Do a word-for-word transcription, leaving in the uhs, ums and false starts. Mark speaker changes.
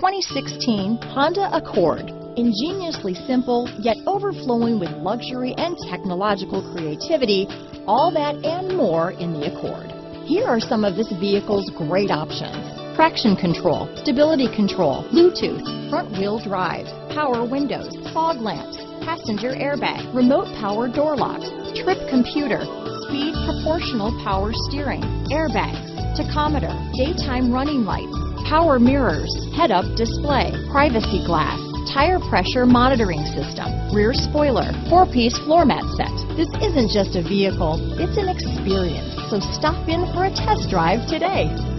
Speaker 1: twenty sixteen Honda Accord. Ingeniously simple, yet overflowing with luxury and technological creativity, all that and more in the Accord. Here are some of this vehicle's great options: traction control, stability control, Bluetooth, front wheel drive, power windows, fog lamps, passenger airbag, remote power door locks, trip computer, speed proportional power steering, airbags, tachometer, daytime running lights, power mirrors, head-up display, privacy glass, tire pressure monitoring system, rear spoiler, four-piece floor mat set. This isn't just a vehicle, it's an experience. So stop in for a test drive today.